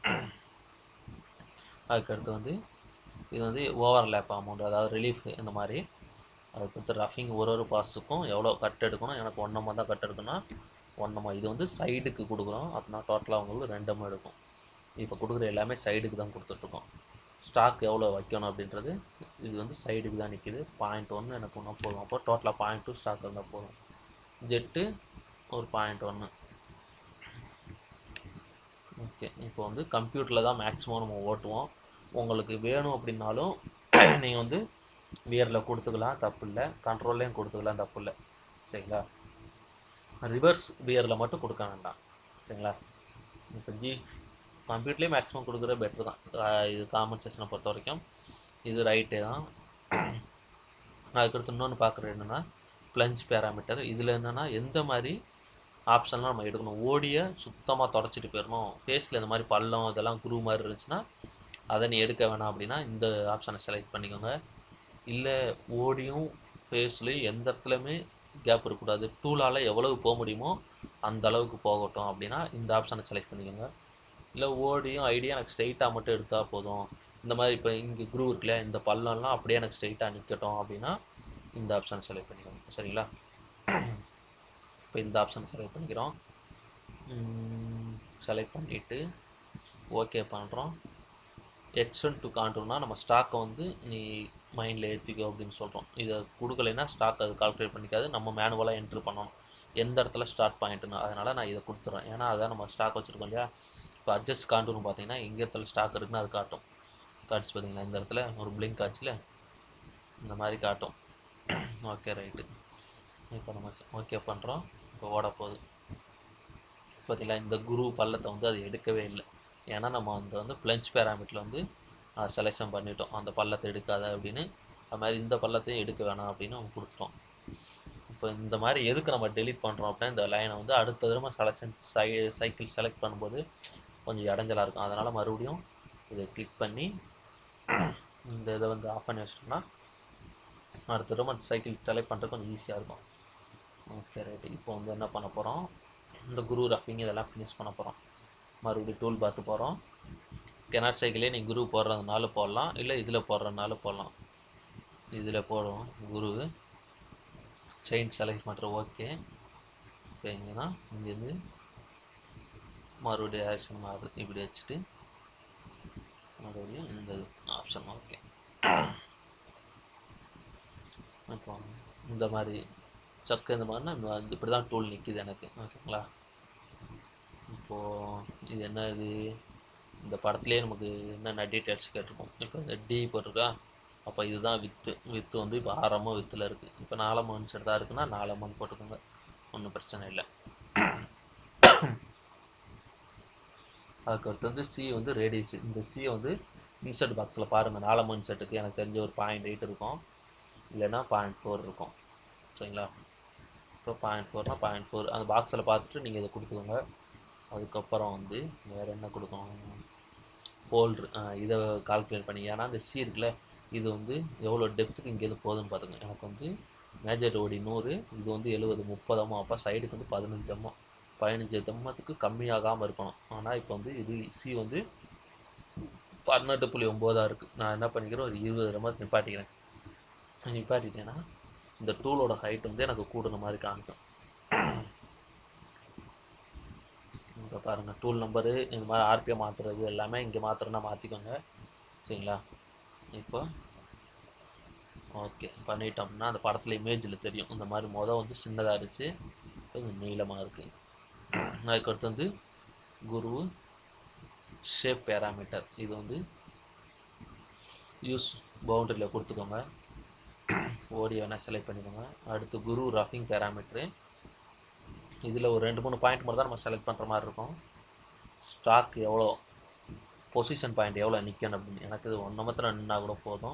அதுக்கடுத்து வந்து இது வந்து ஓவர்லேப் அமௌண்ட், அதாவது ரிலீஃப் இந்த மாதிரி. அதுக்கடுத்து ரஃபிங் ஒரு ஒரு பாஸுக்கும் எவ்வளோ கட் எடுக்கணும், எனக்கு ஒன்றமா தான் கட் எடுக்கணும்னா ஒன்றமா. இது வந்து சைடுக்கு கொடுக்குறோம் அப்படின்னா டோட்டலாக உங்களுக்கு ரெண்டமா எடுக்கும். இப்போ கொடுக்குற எல்லாமே சைடுக்கு தான் கொடுத்துட்ருக்கோம். ஸ்டாக் எவ்வளோ வைக்கணும் அப்படின்றது இது வந்து சைடுக்கு தான் நிற்கிது. பாயிண்ட் ஒன்று எனக்கு ஒன்றா போதும். அப்போ டோட்டலாக பாயிண்ட் டூ ஸ்டாக் இருந்தால் போதும். ஜெட்டு ஒரு பாயிண்ட் ஒன்று. ஓகே, இப்போ வந்து கம்ப்யூட்டரில் தான் மேக்ஸிமம் நம்ம ஓட்டுவோம். உங்களுக்கு வேணும் அப்படின்னாலும் நீங்கள் வந்து வியரில் கொடுத்துக்கலாம், தப்பு இல்லை. கண்ட்ரோல்லையும் கொடுத்துக்கலாம், தப்பு இல்லை. சரிங்களா? ரிவர்ஸ் வியரில் மட்டும் கொடுக்க வேண்டாம். சரிங்களா? இப்போ ஜி கம்ப்யூட்டர்லேயே மேக்ஸிமம் கொடுக்குற பெட்ரு தான். இது காமன் செஷனை பொறுத்த வரைக்கும் இது ரைட்டே தான். அதுக்கடுத்து இன்னொன்று பார்க்குறது என்னென்னா ப்ளஞ்ச் பேராமீட்டர். இதில் என்னென்னா எந்த மாதிரி ஆப்ஷன்லாம் நம்ம எடுக்கணும். ஓடியை சுத்தமாக தொடச்சிட்டு போயிடணும். ஃபேஸில் இந்த மாதிரி பள்ளம் இதெல்லாம் குரூ மாதிரி இருந்துச்சுன்னா அதை நீ எடுக்க வேணாம் அப்படின்னா இந்த ஆப்ஷனை செலக்ட் பண்ணிக்கோங்க. இல்லை ஓடியும் ஃபேஸ்லேயும் எந்த இடத்துலையுமே கேப் இருக்கக்கூடாது, டூலால் எவ்வளவு போக முடியுமோ அந்த அளவுக்கு போகட்டும் அப்படின்னா இந்த ஆப்ஷனை செலக்ட் பண்ணிக்கோங்க. இல்லை ஓடியும் ஐடியா எனக்கு ஸ்ட்ரெயிட்டாக மட்டும் எடுத்தால் போதும், இந்த மாதிரி இப்போ இங்கே குரூ இருக்குல்ல இந்த பள்ளம்லாம் அப்படியே எனக்கு ஸ்ட்ரெயிட்டாக நிற்கட்டும் அப்படின்னா இந்த ஆப்ஷன் செலக்ட் பண்ணிக்கோங்க. சரிங்களா? இப்போ இந்த ஆப்ஷன் செலக்ட் பண்ணிக்கிறோம். செலக்ட் பண்ணிவிட்டு ஓகே பண்ணுறோம். எக்ஸ்டெண்ட் டு கான்டூர்னா நம்ம ஸ்டாக்கை வந்து நீ மைண்டில் ஏற்றிக்கோ அப்படின்னு சொல்கிறோம். இதை கொடுக்கலைன்னா ஸ்டாக் அது கால்குலேட் பண்ணிக்காது, நம்ம மேனுவலாக என்ட்ரு பண்ணணும் எந்த இடத்துல ஸ்டார்ட் பாயிண்ட்டுன்னு. அதனால் நான் இதை கொடுத்துட்றேன், ஏன்னா அதான் நம்ம ஸ்டாக் வச்சுருக்கோம் இல்லையா. இப்போ அட்ஜஸ்ட் கான்டூர்னு பார்த்தீங்கன்னா எங்கே இடத்துல ஸ்டாக் இருக்குன்னு அது காட்டும். காட்சி பார்த்தீங்களா, இந்த இடத்துல ஒரு பிளிங்க் ஆச்சுல இந்த மாதிரி காட்டும். ஓகே ரைட்டு, இப்போ நம்ம ஓகே பண்ணுறோம். இப்போ ஓட போகுது பார்த்தீங்களா. இந்த குரு பள்ளத்தை வந்து அது எடுக்கவே இல்லை, ஏன்னா நம்ம அந்த வந்து ப்ளஞ்ச் பேராமீட்டரில் வந்து செலெக்ஷன் பண்ணிட்டோம் அந்த பள்ளத்தை எடுக்காத அப்படின்னு. அது மாதிரி இந்த பள்ளத்தையும் எடுக்க வேணாம் அப்படின்னு அவங்க கொடுத்துட்டோம். இப்போ இந்த மாதிரி எதுக்கு நம்ம டெலிட் பண்ணுறோம் அப்படின்னா இந்த லைனை வந்து அடுத்த தடவை செலெக்ஷன் சை சைக்கிள் செலக்ட் பண்ணும்போது கொஞ்சம் இடைஞ்சலாக இருக்கும். அதனால் மறுபடியும் இதை கிளிக் பண்ணி இந்த இதை வந்து ஆஃப் பண்ணி வச்சிட்டோம்னா அடுத்த தடவை சைக்கிள் செலக்ட் பண்ணுறது கொஞ்சம் ஈஸியாக இருக்கும். ஓகே ரைட்டு, இப்போ வந்து என்ன பண்ண போகிறோம், இந்த குரு ரஃபிங் இதெல்லாம் ஃபினிஷ் பண்ண போகிறோம். மறுபடியும் டூல் பார்த்து போகிறோம். கெனாட் சைக்கிளே நீங்கள் குரு போடுறதுனால போடலாம், இல்லை இதில் போடுறதுனால போடலாம். இதில் போடுவோம் குரு செயின் செலக்ட் பண்ணுறோம். ஓகே, இப்போ எங்கன்னா இங்கேருந்து மறுபடியும் ஆக்ஷன் மாறுது, இப்படி வச்சுட்டு மறுபடியும் இந்த ஆப்ஷன். ஓகே, இப்போ இந்த மாதிரி சக்கு இந்த மாதிரினா இப்படி தான் டூல் நிற்கிது எனக்கு. ஓகேங்களா? இப்போது இது என்ன, இது இந்த படத்துலேயே நமக்கு என்னென்ன டீட்டெயில்ஸ் கேட்டிருக்கோம். இப்போ இந்த டி போட்டிருக்கா, அப்போ இதுதான் வித்து. வித்து வந்து இப்போ ஆறாமோ வித்தில் இருக்குது. இப்போ நாலாம் மந்த் தான் இருக்குன்னா நாலாம் மந்த் போட்டுக்கோங்க, ஒன்றும் பிரச்சனை இல்லை. அதுக்கடுத்து வந்து சி வந்து ரேடியஸ். இந்த சி வந்து இன்செர்ட் பாக்ஸில் பாருங்கள், நாலாம் மந்த் செட்டுக்கு எனக்கு தெரிஞ்ச ஒரு பாயிண்ட் எயிட் இருக்கும், இல்லைன்னா பாயிண்ட் ஃபோர் இருக்கும். சரிங்களா? இப்போ பாயிண்ட் ஃபோர்னா பாயிண்ட் ஃபோர் அந்த பாக்ஸில் பார்த்துட்டு நீங்கள் இதை கொடுத்துக்கோங்க. அதுக்கப்புறம் வந்து வேறு என்ன கொடுக்கணும், ஹோல்ட்ரு இதை கால்குலேட் பண்ணி. ஏன்னா இந்த சி இருக்குல்ல இது வந்து எவ்வளோ டெப்த்துக்கு இங்கேருந்து போகுதுன்னு பார்த்துங்க. எனக்கு வந்து மேஜர் ஓடி நூறு, இது வந்து எழுபது முப்பதமோ, அப்போ சைடுக்கு வந்து பதினஞ்சமோ பதினஞ்சு தம்மத்துக்கு கம்மியாகாமல் இருக்கணும். ஆனால் இப்போ வந்து இது சி வந்து பன்னெண்டு புள்ளி ஒம்போதாக இருக்குது. நான் என்ன பண்ணிக்கிறேன், ஒரு இருபது ரமத்து நிப்பாட்டிக்கிறேன். நிப்பாட்டிட்டேன்னா இந்த டூலோட ஹைட் வந்து எனக்கு கூடுன மாதிரி காமிக்கும். இப்போ பாருங்கள் டூல் நம்பரு இந்த மாதிரி ஆர்பிஎம் மாற்றுறது எல்லாமே இங்கே மாற்றுறதுனா மாற்றிக்கோங்க. சரிங்களா? இப்போ ஓகே பண்ணிட்டோம்னா அந்த படத்தில் இமேஜில் தெரியும் இந்த மாதிரி மொதல் வந்து சின்னதாக இருந்துச்சு, கொஞ்சம் நீளமாக இருக்குது. அதுக்கடுத்து வந்து குரு ஷேப் பேராமீட்டர். இது வந்து யூஸ் பவுண்டரியில் கொடுத்துக்கோங்க. ஓடி வேணால் செலக்ட் பண்ணிக்கோங்க. அடுத்து குரு ரஃபிங் பேராமீட்ரு. இதில் ஒரு ரெண்டு மூணு பாயிண்ட் மட்டும் தான் நம்ம செலக்ட் பண்ணுற மாதிரி இருக்கும். ஸ்டாக் எவ்வளோ, பொசிஷன் பாயிண்ட் எவ்வளோ நிற்கணும் அப்படின்னு. எனக்கு இது ஒன்று மாத்திரம் நின்னா கூட போதும்,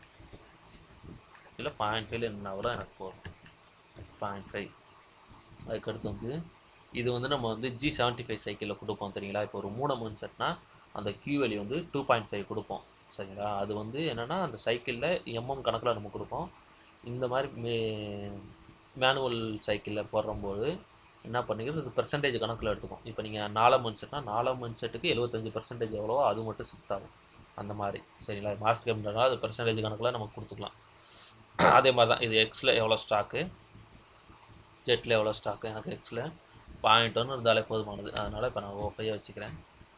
இல்லை பாயிண்ட் ஃபைவ்ல நின்னா கூட எனக்கு போதும். Point five. அதுக்கடுத்து வந்து இது வந்து நம்ம வந்து ஜி செவன்ட்டி ஃபைவ் சைக்கிளில் கொடுப்போம் தெரியுங்களா. இப்போ ஒரு மூணு மூணு செட்னா அந்த கியூ வேல்யூ வந்து டூ பாயிண்ட் ஃபைவ் கொடுப்போம் சரிங்களா. அது வந்து என்னென்னா அந்த சைக்கிளில் எம்எம் கணக்கில் நம்ம கொடுப்போம். இந்த மாதிரி மே மேனுவல் சைக்கிளில் போடும்போது என்ன பண்ணிக்கிறது, இது பெர்சன்டேஜ் கணக்கில் எடுத்துக்கும். இப்போ நீங்கள் நாலாம் மண் செட்னா நாலாம் மண் செட்டுக்கு எழுபத்தஞ்சு பர்சன்டேஜ் எவ்வளோ அது மட்டும் ஷிஃப்ட் ஆகும் அந்த மாதிரி சரிங்களா. மாஸ்டர் கேம்ன்றனால அது பெர்சன்டேஜ் கணக்கில் நம்ம கொடுத்துக்கலாம். அதே மாதிரி தான் இது எக்ஸில் எவ்வளோ ஸ்டாக்கு, ஜெட்டில் எவ்வளோ ஸ்டாக்கு. எனக்கு எக்ஸில் பாயிண்ட் ஒன்று இருந்தாலே போதுமானது, அதனால் இப்போ நான் ஓஃபையே வச்சுக்கிறேன்.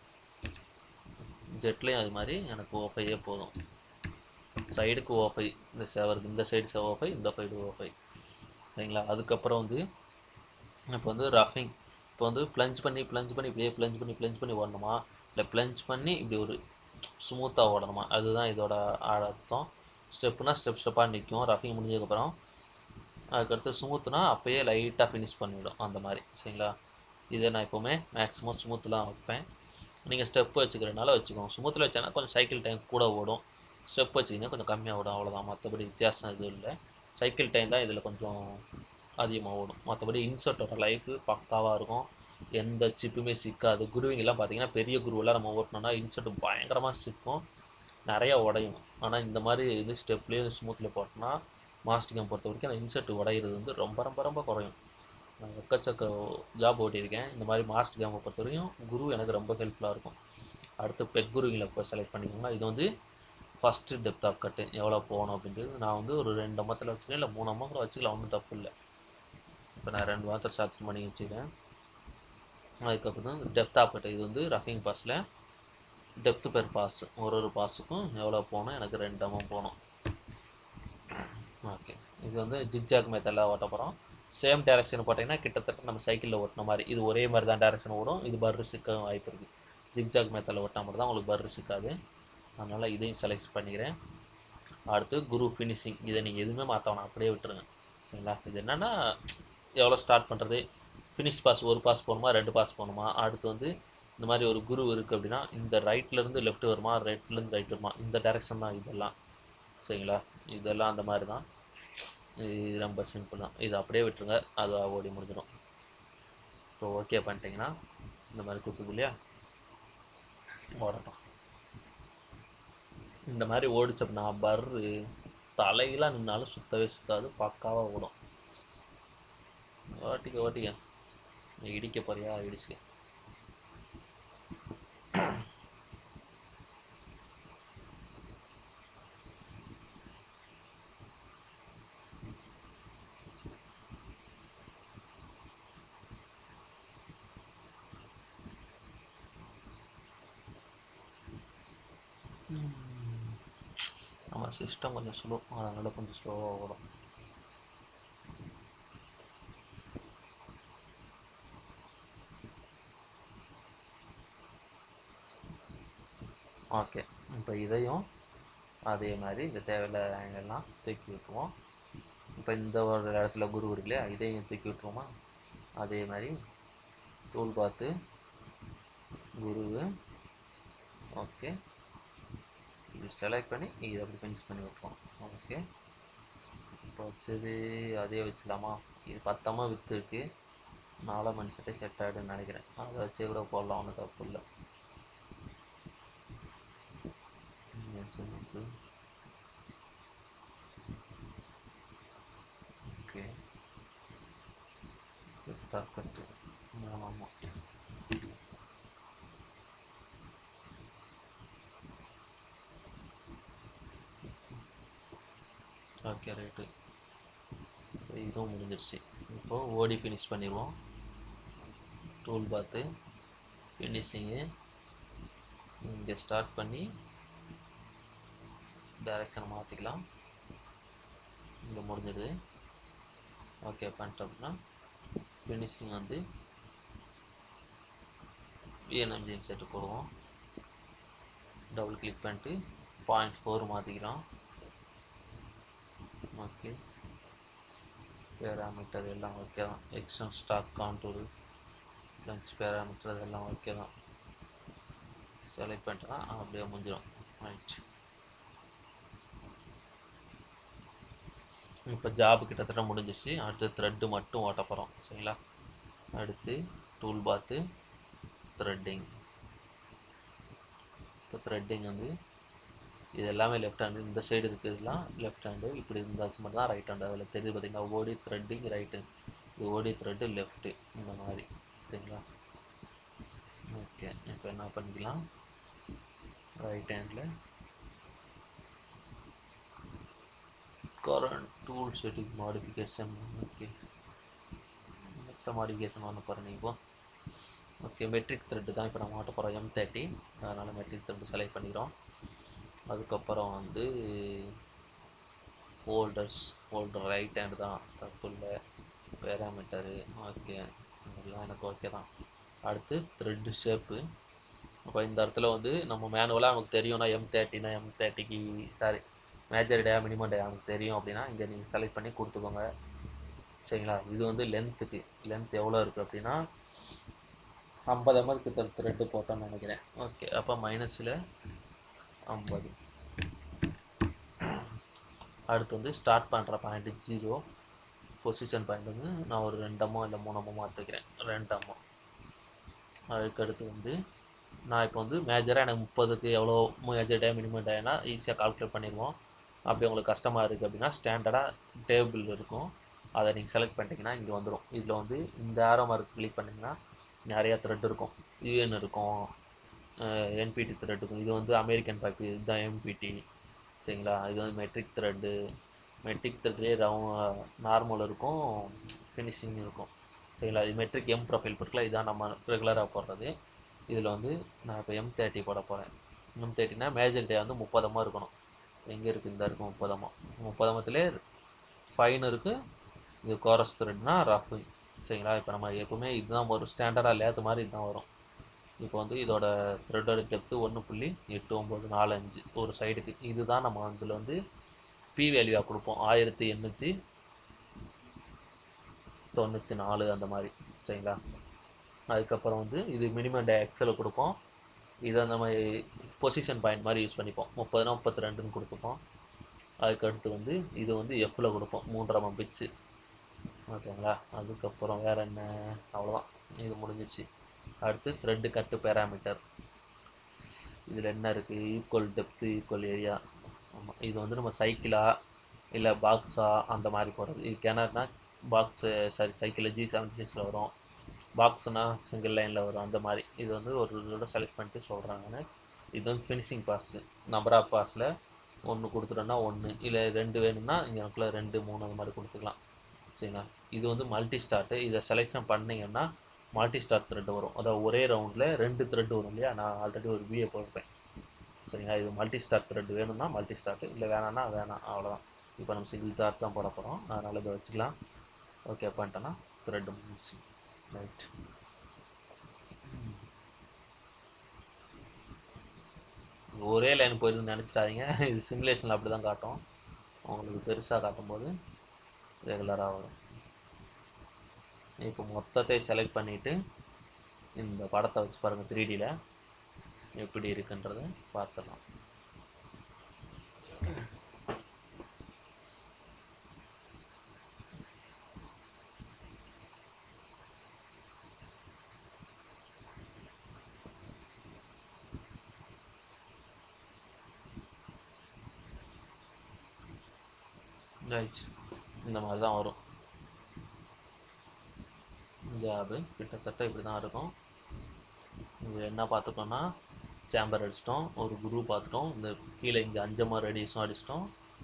ஜெட்லேயும் அது மாதிரி எனக்கு ஓஃபையே போதும். சைடுக்கு ஓஃபை, இந்த சேவருக்கு இந்த சைடு ஓஃபை, இந்த சைடு ஓஃபை சரிங்களா. அதுக்கப்புறம் வந்து இப்போ வந்து ரஃபிங், இப்போ வந்து ப்ளஞ்ச் பண்ணி ப்ளஞ்ச் பண்ணி இப்படியே ப்ளஞ்ச் பண்ணி ப்ளஞ்ச் பண்ணி ஓடணுமா, இல்லை ப்ளஞ்ச் பண்ணி இப்படி ஒரு ஸ்மூத்தாக ஓடணுமா, அதுதான் இதோட அர்த்தம். ஸ்டெப்புனா ஸ்டெப் ஸ்டெப்பாக நிற்கும் ரஃபிங் முடிஞ்சதுக்கப்புறம். அதுக்கடுத்து ஸ்மூத்துனா அப்போயே லைட்டாக ஃபினிஷ் பண்ணிவிடும் அந்த மாதிரி சரிங்களா. இதை நான் எப்போவுமே மேக்ஸிமம் ஸ்மூத்லாம் வைப்பேன். நீங்கள் ஸ்டெப் வச்சுக்கிறதுனால வச்சுக்கோங்க. ஸ்மூத்தில் வச்சேன்னா கொஞ்சம் சைக்கிள் டைம் கூட ஓடும், ஸ்டெப் வச்சிங்கன்னா கொஞ்சம் கம்மியாக ஓடும், அவ்வளோதான். மற்றபடி வித்தியாசம் எதுவும் இல்லை. சைக்கிள் டைம் தான் இதில் கொஞ்சம் அதிகமாக ஓடும். மற்றபடி இன்சர்ட்டோட லைஃபு பக்காவாக இருக்கும், எந்த சிப்புமே சிக்காது. குருவிங்கெல்லாம் பார்த்தீங்கன்னா பெரிய குருவெல்லாம் நம்ம ஓட்டினோம்னா இன்சர்ட் பயங்கரமாக சிக்கும், நிறையா உடையும். ஆனால் இந்த மாதிரி இது ஸ்டெப்லேயும் ஸ்மூத்தில் போட்டோம்னா மாஸ்டர்கேம் பொறுத்த வரைக்கும் அந்த இன்சர்ட் உடையிறது வந்து ரொம்ப ரொம்ப ரொம்ப குறையும். நான் எக்கச்சக்க ஜாப் ஓட்டியிருக்கேன். இந்த மாதிரி மாஸ்டர் கேமை பொறுத்த வரைக்கும் குரு எனக்கு ரொம்ப ஹெல்ப்ஃபுல்லாக இருக்கும். அடுத்து பெக் குருவிங்களை இப்போ செலக்ட் பண்ணிக்கோங்க. இது வந்து ஃபஸ்ட்டு டெப்த் ஆஃப் கட்டு எவ்வளோ போகணும் அப்படின்றது நான் வந்து ஒரு ரெண்டு அம்மத்தில் வச்சுக்கிறேன், இல்லை மூணு அம்மா கூட வச்சுக்கலாம், ஒன்றும் தப்பு இல்லை. இப்போ நான் ரெண்டு வாரத்தை சார்ஜ் பண்ணி வச்சுக்கிறேன். அதுக்கப்புறம் டெப்த் ஆஃப் கட்டு, இது வந்து ரஃபிங் பாஸில் டெப்த்து பெர் பாஸ், ஒரு ஒரு பாஸுக்கும் எவ்வளோ போகணும், எனக்கு ரெண்டு அமௌண்ட் போகணும். ஓகே, இது வந்து ஜிக்ஜாக் மெத்தடில் ஓட்ட போகிறோம். சேம் டேரக்ஷன் போட்டிங்கன்னா கிட்டத்தட்ட நம்ம சைக்கிளில் ஓட்டின மாதிரி, இது ஒரே மாதிரி தான் டேரக்ஷன் ஓடும். இது பர்ரு சிக்க வாய்ப்பு இருக்குது. ஜிக்ஜாக் மெத்தடில் ஓட்டினா மட்டும் தான் உங்களுக்கு பர்ரு சிக்காது, அதனால் இதையும் செலக்ட் பண்ணிக்கிறேன். அடுத்து குரு ஃபினிஷிங், இதை நீங்கள் எதுவுமே மாற்றணும், அப்படியே விட்டுருங்க சரிங்களா. இது என்னென்னா எவ்வளோ ஸ்டார்ட் பண்ணுறது, ஃபினிஷ் பாஸ் ஒரு பாஸ் போகணுமா ரெண்டு பாஸ் போகணுமா. அடுத்து வந்து இந்த மாதிரி ஒரு குரு இருக்குது அப்படின்னா இந்த ரைட்லேருந்து லெஃப்ட் வருமா, ரைட்லேருந்து ரைட் வருமா, இந்த டேரெக்ஷன் தான் இதெல்லாம் சரிங்களா. இதெல்லாம் அந்த மாதிரி தான், இது ரொம்ப சிம்பிள் தான். இது அப்படியே விட்டுருங்க, அது ஓடி முடிஞ்சிடும். ஸோ ஓகே பண்ணிட்டீங்கன்னா இந்த மாதிரி குத்துக்குள்ளையா ஓடட்டும். இந்த மாதிரி ஓடிச்சப்பனா பர்ரு தலையெல்லாம் நின்னாலும் சுத்தவே சுத்தாது, பக்காவாக ஓடும். ஓட்டிக்க ஓட்டிக்க, நீ இடிக்க போறியா இடிச்சு. நம்ம சிஸ்டம் கொஞ்சம் ஸ்லோ, அதனால் கொஞ்சம் ஸ்லோவாக ஓடும். ஓகே, இப்போ இதையும் அதே மாதிரி இந்த தேவையில்லாத ஆங்கிள்லாம் தூக்கி விட்டுருவோம். இப்போ இந்த ஒரு இடத்துல குரு இருக்குல்லையா, இதையும் தூக்கி விட்டுருவோமா. அதே மாதிரி டூல் பார்த்து குருவு ஓகே, இது செலக்ட் பண்ணி இதை அப்படி ஃபினிஷ் பண்ணி விட்டுருவோம். ஓகே, இப்போ வச்சது அதே வச்சுலாமா. இது பத்தமாக விற்று இருக்குது, நாலாம் மணி செட்டே செட் ஆகிடுன்னு நினைக்கிறேன். அதை வச்சு கூட போடலாம், ஒன்றும் தப்பு இல்லை. ஓகே, ஸ்டார்ட் கட்டு ஆமாம். ஓகே ரைட்டு, இதுவும் முடிஞ்சிருச்சு. இப்போது ஓடி ஃபினிஷ் பண்ணிடுவோம். டூல் பார்த்து ஃபினிஷிங்கு இங்கே ஸ்டார்ட் பண்ணி டைரெக்ஷனை மாற்றிக்கலாம். இங்கே முடிஞ்சிடுது. ஓகே பண்ணிட்டோம் அப்படின்னா ஃபினிஷிங் வந்து விஎன்எம்ஜின் செட்டு போடுவோம். டபுள் கிளிக் பண்ணிட்டு பாயிண்ட் ஃபோர் மாற்றிக்கலாம். ஓகே, பேராமீட்டர் எல்லாம் ஓகே தான். எக்ஸ்டன் ஸ்டாக் கான்டூர் லஞ்ச் பேராமீட்டர் அதெல்லாம் ஓகே தான். செலக்ட் பண்ணிட்டேன்னா அப்படியே முடிஞ்சிடும். ரைட், இப்போ ஜாப் கிட்டத்தட்ட முடிஞ்சிச்சு. அடுத்து த்ரெட்டு மட்டும் ஓட்ட போகிறோம். சரிங்களா, அடுத்து டூல் பாத்து த்ரெட்டிங். இப்போ த்ரெட்டிங் வந்து இது எல்லாமே லெஃப்ட் ஹேண்டு, இந்த சைடு இருக்கிறதுலாம் லெஃப்ட் ஹேண்டு, இப்படி இருந்தால் மட்டும் தான் ரைட் ஹேண்டு. அதில் தெரியுது பார்த்தீங்கன்னா, ஓடி த்ரெட்டிங் ரைட்டு, இது ஓடி த்ரெட்டு லெஃப்ட்டு, இந்த மாதிரி. சரிங்களா, ஓகே. இப்போ என்ன பண்ணிக்கலாம், ரைட் ஹேண்டில் current tool setting modification. Okay, மொத்த மாடிஃபிகேஷன் ஒன்று பாருங்கள் இப்போ. ஓகே, மெட்ரிக் த்ரெட்டு தான் இப்போ நம்ம மாட்ட போகிறோம், எம் தேர்ட்டி. அதனால் மெட்ரிக் த்ரெட்டு செலக்ட் பண்ணிக்கிறோம். அதுக்கப்புறம் வந்து ஃபோல்டர்ஸ், ஃபோல்டர் ரைட் ஹேண்டு தான், தப்பு இல்லை. பேராமீட்டரு ஓகே, இதெல்லாம் எனக்கு ஓகே தான். அடுத்து த்ரெட்டு ஷேப்பு. அப்போ இந்த இடத்துல வந்து நம்ம மேனுவலாக நமக்கு தெரியும்னா எம் தேர்ட்டினா எம் தேர்ட்டிக்கு sorry major dia minimum dia நமக்கு தெரியும் அப்படின்னா இங்கே நீங்கள் செலக்ட் பண்ணி கொடுத்துக்கோங்க. சரிங்களா, இது வந்து லென்த்துக்கு, லென்த் எவ்வளோ இருக்குது அப்படின்னா ஐம்பது எம்எல்க்கு த்ரெட்டு போட்டோன்னு நினைக்கிறேன். ஓகே, அப்போ மைனஸில் ஐம்பது. அடுத்து வந்து ஸ்டார்ட் பண்ணுற பாயிண்ட்டு ஜீரோ, பொசிஷன் பாயிண்ட் வந்து நான் ஒரு ரெண்டமோ இல்லை மூணமோ மாற்றிக்கிறேன், ரெண்டமோ. அதுக்கடுத்து வந்து நான் இப்போ வந்து மேஜராக எனக்கு முப்பதுக்கு எவ்வளோ மேஜர் டே மினிமம் டேனா ஈஸியாக கால்குலேட் பண்ணிடுவோம். அப்படி உங்களுக்கு கஷ்டமாக இருக்குது அப்படின்னா ஸ்டாண்டர்டாக டேபிள் இருக்கும், அதை நீங்கள் செலக்ட் பண்ணிட்டீங்கன்னா இங்கே வந்துடும். இதில் வந்து இந்த ஆரோ மார்க் கிளிக் பண்ணிங்கன்னா நிறையா த்ரெட் இருக்கும். யூஎன் இருக்கும், என்பிடி த்ரெட் இருக்கும். இது வந்து அமெரிக்கன் பேக்கு, இதுதான் எம்பிடி. சரிங்களா, இது வந்து மெட்ரிக் த்ரெட்டு. மெட்ரிக் த்ரெட்லேயே ரவு நார்மல் இருக்கும், ஃபினிஷிங் இருக்கும். சரிங்களா, இது மெட்ரிக் எம் ப்ரொஃபைல் இருக்குல்ல, இதுதான் நம்ம ரெகுலராக போடுறது. இதில் வந்து நான் இப்போ எம் தேர்ட்டி போட போகிறேன். எம் தேர்ட்டினா மேஜர் டே வந்து முப்பதமாக இருக்கணும். எங்கே இருக்குது, இந்த இருக்கும் முப்பதமாக. முப்பதமத்துலேயே ஃபைன் இருக்குது. இது கோரஸ் த்ரெட்னா ரஃப். சரிங்களா, இப்போ நம்ம எப்பவுமே இதுதான் ஒரு ஸ்டாண்டர்டாக லேத்து மாதிரி இதுதான் வரும். இப்போ வந்து இதோட த்ரெட்டோட டெப்த்து ஒன்று புள்ளி எட்டு ஒம்பது நாலு அஞ்சு ஒரு சைடுக்கு. இதுதான் நம்ம இதில் வந்து பி வேல்யூவாக கொடுப்போம், ஆயிரத்தி எண்ணூற்றி தொண்ணூற்றி நாலு அந்த மாதிரி. சரிங்களா, அதுக்கப்புறம் வந்து இது மினிமம் டே எக்ஸலில் கொடுப்போம். இதை நம்ம பொசிஷன் பாயிண்ட் மாதிரி யூஸ் பண்ணிப்போம், முப்பதுனா முப்பத்தி ரெண்டுன்னு கொடுத்துப்போம். அதுக்கடுத்து வந்து இது வந்து எஃப்பில் கொடுப்போம், மூன்றரை பிச்சு. ஓகேங்களா, அதுக்கப்புறம் வேறு என்ன, அவ்வளோதான், இது முடிஞ்சிச்சு. அடுத்து த்ரெட்டு கட்டு பேராமீட்டர். இதில் என்ன இருக்குது, ஈக்குவல் டெப்த்து ஈக்குவல் ஏரியா. ஆமாம், இது வந்து நம்ம சைக்கிளா இல்லை பாக்ஸா அந்த மாதிரி போடுறது. இது கிணறுனா பாக்ஸு சாரி சைக்கிளில் ஜி செவன்டி சிக்ஸில் வரும், பாக்ஸ்னா சிங்கிள் லைனில் வரும், அந்த மாதிரி. இது வந்து ஒரு இதோட செலக்ட் பண்ணிட்டு சொல்கிறாங்கன்னு. இது வந்து ஃபினிஷிங் பாஸு, நம்பர் ஆஃப் பாஸில் ஒன்று கொடுத்துட்டோன்னா ஒன்று, இல்லை ரெண்டு வேணும்னா இங்கே நமக்குள்ள ரெண்டு மூணு அந்த மாதிரி கொடுத்துக்கலாம். சரிங்களா, இது வந்து மல்டி ஸ்டார்ட்டு. இதை செலெக்ஷன் பண்ணிங்கன்னா மல்டி ஸ்டார் த்ரெட் வரும், அதாவது ஒரே ரவுண்டில் ரெண்டு த்ரெட் வரும் இல்லையா. நான் ஆல்ரெடி ஒரு பிஏ போட்டிருப்பேன். சரிங்களா, இது மல்டி ஸ்டார் த்ரெட் வேணும்னா மல்டி ஸ்டார்ட்டு, இல்லை வேணான்னா வேணாம், அவ்வளோதான். இப்போ நம்ம சிங்கிள் ஸ்டார் தான் போட போகிறோம், அதனால் இதை வச்சுக்கலாம். ஓகே பண்ணிட்டோன்னா த்ரெட் முடிச்சு. ரைட், ஒரே லைன் போயிடுன்னு நினச்சிட்டாதீங்க, இது சிமுலேஷனில் அப்படி தான் காட்டும். உங்களுக்கு பெருசாக காட்டும்போது ரெகுலராக வரும். இப்போ மொத்தத்தை செலக்ட் பண்ணிவிட்டு இந்த படத்தை வச்சு பாருங்கள், த்ரீ டியில் எப்படி இருக்குன்றதை பார்த்துடலாம். ரைட், இந்த மாதிரி தான் வரும். ஜாபு கிட்டத்தட்ட இப்படி தான் இருக்கும். இது என்ன பார்த்துட்டோம்னா சேம்பர் அடிச்சிட்டோம், ஒரு குரூப் பார்த்துட்டோம், இந்த கீழே இங்கே அஞ்சமாக ரேடியஸும் அடிச்சிட்டோம்.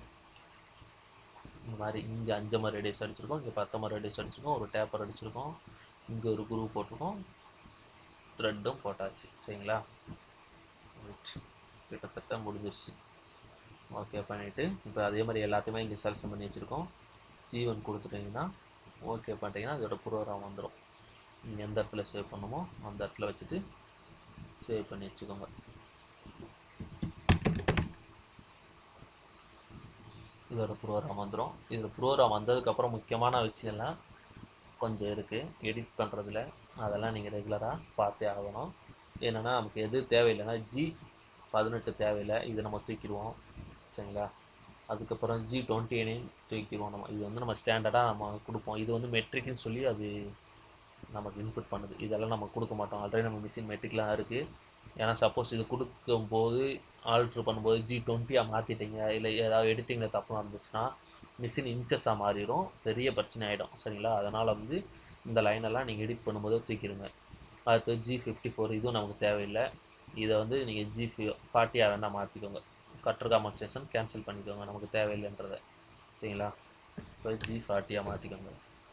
இந்த மாதிரி இங்கே அஞ்சமாக ரேடியஸ் அடிச்சிருக்கோம், இங்கே பத்தமாக ரேடியஸ் அடிச்சிருக்கோம், ஒரு டேப்பர் அடிச்சிருக்கோம், இங்கே ஒரு குரூப் போட்டிருக்கோம், த்ரெட்டும் போட்டாச்சு. சரிங்களா, கிட்டத்தட்ட முடிஞ்சிருச்சு. ஓகே பண்ணிவிட்டு இப்போ அதே மாதிரி எல்லாத்தையுமே இங்கே செலக்ஷன் பண்ணி வச்சுருக்கோம். ஜி ஒன் கொடுத்துட்டிங்கன்னா ஓகே பண்ணிட்டீங்கன்னா அதோட ப்ரோக்ராம் வந்துடும். நீங்கள் எந்த இடத்துல சேவ் பண்ணுமோ அந்த இடத்துல வச்சுட்டு சேவ் பண்ணி வச்சுக்கோங்க. இதோட ப்ரோக்ராம் வந்துடும். இதில் ப்ரோக்ராம் வந்ததுக்கப்புறம் முக்கியமான விஷயம்லாம் கொஞ்சம் இருக்குது எடிட் பண்ணுறதுல. அதெல்லாம் நீங்கள் ரெகுலராக பார்த்தே ஆகணும். என்னென்னா நமக்கு எது தேவையில்லைன்னா ஜி பதினெட்டு தேவையில்லை, இதை நம்ம தூக்கிடுவோம். சரிங்களா? அதுக்கப்புறம் ஜி டுவெண்ட்டி தூக்கிடுவோம். நம்ம இது வந்து நம்ம ஸ்டாண்டர்டாக நம்ம கொடுப்போம். இது வந்து மெட்ரிக்னு சொல்லி அது நமக்கு இன்புட் பண்ணுது. இதெல்லாம் நம்ம கொடுக்க மாட்டோம். ஆல்ரெடி நம்ம மிஷின் மெட்ரிக்லாம் இருக்குது. ஏன்னா சப்போஸ் இது கொடுக்கும்போது ஆல்ட்ரு பண்ணும்போது ஜி டுவெண்ட்டியாக மாற்றிட்டீங்க, இல்லை ஏதாவது எடிட்டிங்கில் தப்பு நடந்துச்சுன்னா மிஷின் இன்ச்சஸாக மாறிடும், பெரிய பிரச்சனை ஆகிடும். சரிங்களா? அதனால் வந்து இந்த லைனெல்லாம் நீங்கள் எடிட் பண்ணும்போது தூக்கிடுங்க. அடுத்து ஜி ஃபிஃப்டி ஃபோர் இதுவும் நமக்கு தேவையில்லை. இதை வந்து நீங்கள் ஜி ஃபி ஃபார்ட்டியாக வேணால் மாற்றிக்கோங்க. கட்டர் காம்பன்சேஷன் கேன்சல் பண்ணிக்கோங்க, நமக்கு தேவையில்லைன்றதை. சரிங்களா? இப்போ ஜி ஃபார்ட்டியாக மாற்றிக்கோங்க.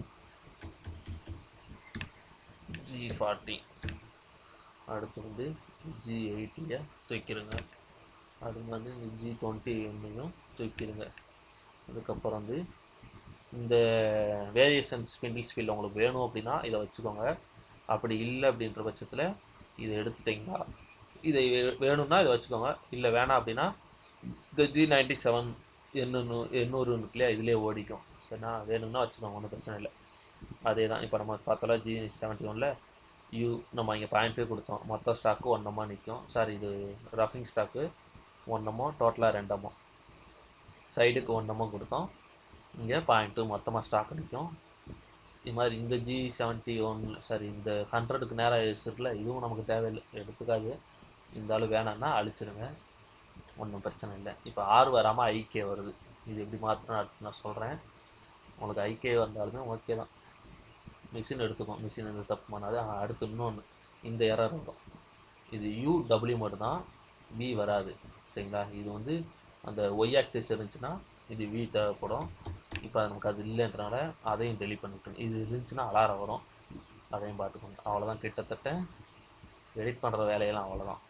G forty. அடுத்து வந்து ஜி எயிட்டியை தூக்கிடுங்க. அது வந்து இந்த ஜி டுவெண்ட்டி ஒன்றையும் தூக்கிடுங்க. அதுக்கப்புறம் வந்து இந்த வேரியேஷன் ஸ்பிண்டில் ஸ்பீல் உங்களுக்கு வேணும் அப்படின்னா இதை வச்சுக்கோங்க. அப்படி இல்லை அப்படின்ற பட்சத்தில் இதை எடுத்துட்டிங்கன்னா இதை வேணும்னா இதை வச்சுக்கோங்க. இல்லை வேணாம் அப்படின்னா இந்த ஜி நைன்டி செவன் எண்ணூறு எண்ணூறு இருக்குல்லையா, இதிலே ஓடிக்கும். சரிண்ணா? வேணும்னா வச்சுக்கோங்க, ஒன்றும் பிரச்சனை இல்லை. அதே தான் இப்போ நம்ம பார்த்தோம்ல ஜி செவன்ட்டி ஒனில் யூ நம்ம இங்கே பாயிண்ட் ஃபைவ் கொடுத்தோம். மொத்த ஸ்டாக்கு ஒன்றமா நிற்கும். சாரி, இது ரஃபிங் ஸ்டாக்கு ஒன்றமோ, டோட்டலாக ரெண்டமோ, சைடுக்கு ஒன்றமோ கொடுத்தோம். இங்கே பாயிண்ட் டூ மொத்தமாக ஸ்டாக் நிற்கும். இது மாதிரி இந்த ஜி செவன்ட்டி ஒன் சாரி இந்த ஹண்ட்ரடுக்கு நேராக இருக்குல்ல, இதுவும் நமக்கு தேவையில்லை, எடுத்துக்காது. இருந்தாலும் வேணான்னா அழிச்சிடுங்க, ஒன்றும் பிரச்சனை இல்லை. இப்போ ஆறு வராமல் ஐகே வருது. இது எப்படி மாற்றணும் அடுத்து நான் சொல்கிறேன். உங்களுக்கு ஐகே வந்தாலுமே ஓகே தான், மிஷின் எடுத்துக்கும். மிஷின் எந்த தப்பு பண்ணாது. அடுத்து இன்னொன்று, இந்த எரர் வரும். இது யூ டபிள்யூ மட்டும் தான், வி வராது. சரிங்களா? இது வந்து அந்த ஒய் ஆக்சிஸ் இருந்துச்சுன்னா இது வி தேவைப்படும். இப்போ நமக்கு அது இல்லைன்றனால அதையும் டெலிட் பண்ணிவிட்டு, இது இருந்துச்சுன்னா அலாரம் வரும், அதையும் பார்த்துக்கோங்க. அவ்வளோதான், கிட்டத்தட்ட எடிட் பண்ணுற வேலையெல்லாம் அவ்வளோதான்.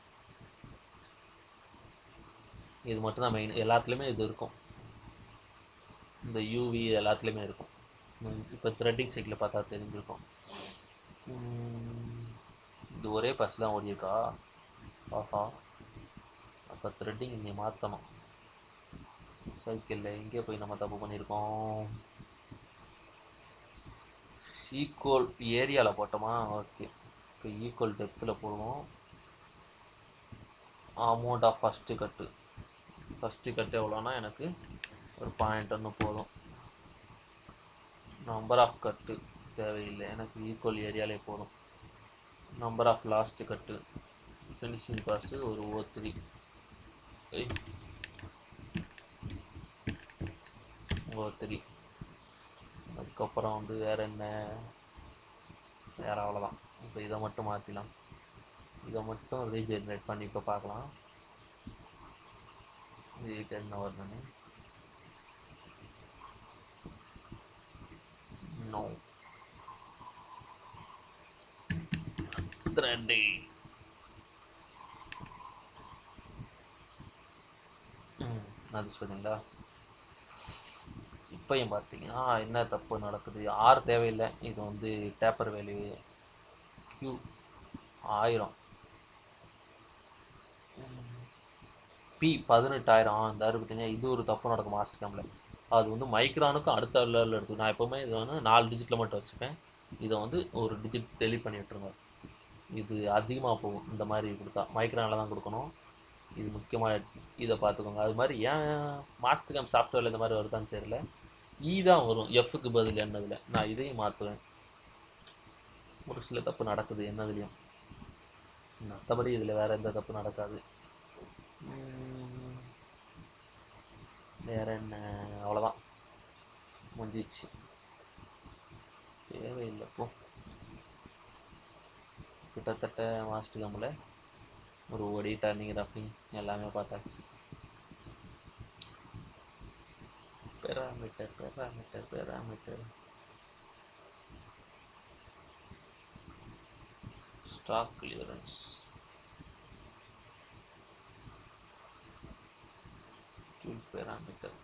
இது மட்டும் தான் மெயின். எல்லாத்துலேயுமே இது இருக்கும், இந்த யூவி எல்லாத்துலேயுமே இருக்கும். இப்போ த்ரெட்டிங் சைக்கிள் பார்த்தா தெரிஞ்சிருக்கும். இது ஒரே பஸ் தான் ஓடியிருக்கா. ஆஹா, அப்போ த்ரெட்டிங் இங்கே மாற்றணும். சைக்கிளில் எங்கே போய் நம்ம தப்பு பண்ணியிருக்கோம்? ஈக்குவல் ஏரியாவில் போட்டோமா? ஓகே, இப்போ ஈக்குவல் டெப்த்தில் போடுவோம். Amount of first cut. First cut எவ்வளோனா எனக்கு ஒரு பாயிண்ட் ஒன்று போதும். நம்பர் ஆஃப் கட்டு தேவையில்லை, எனக்கு ஈக்குவல் ஏரியாலே போதும். Number of last cut, finishing காசு ஒரு ஓ த்ரீ ஓ த்ரீ. அதுக்கப்புறம் வந்து வேறு என்ன, வேறு அவ்வளோதான். இப்போ இதை மட்டும் மாற்றிடலாம். இதை மட்டும் ரீஜென்ரேட் பண்ணி இப்போ பார்க்கலாம் இதுக்கு என்ன வருதுன்னு. No thirty. ம் அது சொல்லுங்களா? இப்போயும் பார்த்தீங்கன்னா என்ன தப்பு நடக்குது? ஆறு தேவையில்லை, இது வந்து டேப்பர் வேல்யூ கியூ ஆயிரம், பி பதினெட்டாயிரம். இந்த பார்த்தீங்கன்னா இது ஒரு தப்பு நடக்கும் மாஸ்டர்காமில். அது வந்து மைக்ரானுக்கும் அடுத்த லெவலில் எடுத்து, நான் எப்போவுமே இது வந்து நாலு டிஜிட்டில் மட்டும் வச்சுப்பேன். இதை வந்து ஒரு டிஜிட் டெலிட் பண்ணி விட்டுருங்க. இது அதிகமாக போகும் இந்த மாதிரி கொடுத்தா. மைக்ரானில் தான் கொடுக்கணும், இது முக்கியமாக இதை பார்த்துக்கோங்க. அது மாதிரி ஏன் மாஸ்டர்காம் சாஃப்ட்வேரில் இந்த மாதிரி வருதான்னு தெரியல, ஈ தான் வரும் எஃப்க்கு பதில் என்னதில். நான் இதையும் மாற்றுவேன். ஒரு சில தப்பு நடக்குது என்னதுலையும், மற்றபடி இதில் வேறு எந்த தப்பு நடக்காது. வேறு என்ன, அவ்வளோதான், முடிஞ்சிச்சு, தேவையில்லை. இப்போ கிட்டத்தட்ட மாஸ்டர்காமில் ஒரு ஓடி டர்னிங் ரஃபிங் எல்லாமே பார்த்தாச்சு. Parameter parameter parameter stock clearance, tool parameter.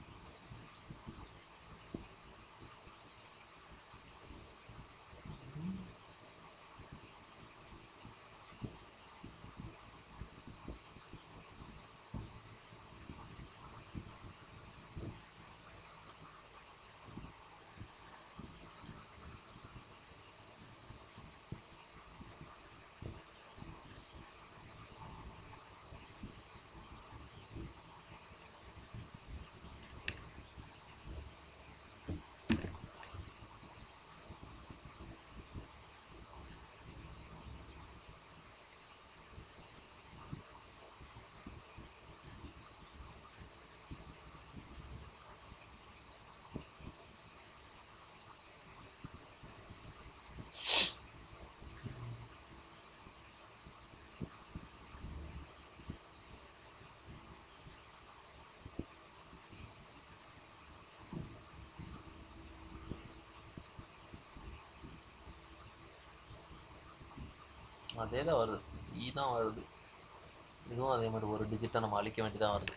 அதே தான் வருது, இ தான் வருது. இதுவும் அதே மாதிரி ஒரு டிஜிட்டை நம்ம அழிக்க வேண்டியதான் வருது.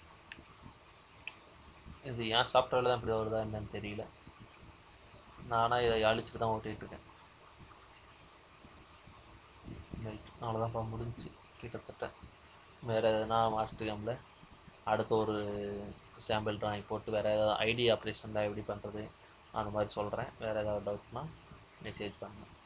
இது ஏன் சாஃப்ட்வேரில் தான் இப்படி வருதா என்னன்னு தெரியல. நானாக இதை அழிச்சுட்டு தான் ஓட்டிகிட்டு இருக்கேன். ரைட், அவ்வளோதான்ப்பா, முடிஞ்சு கிட்டத்தட்ட. வேறு எதுனா மாஸ்டர் கேமில் அடுத்த ஒரு சாம்பிள் ட்ராயிங் போட்டு வேறு ஏதாவது ஐடி ஆப்ரேஷன் தான் எப்படி பண்ணுறது அந்த மாதிரி சொல்கிறேன். வேறு ஏதாவது டவுட்னா மெசேஜ் பண்ணுங்கள்.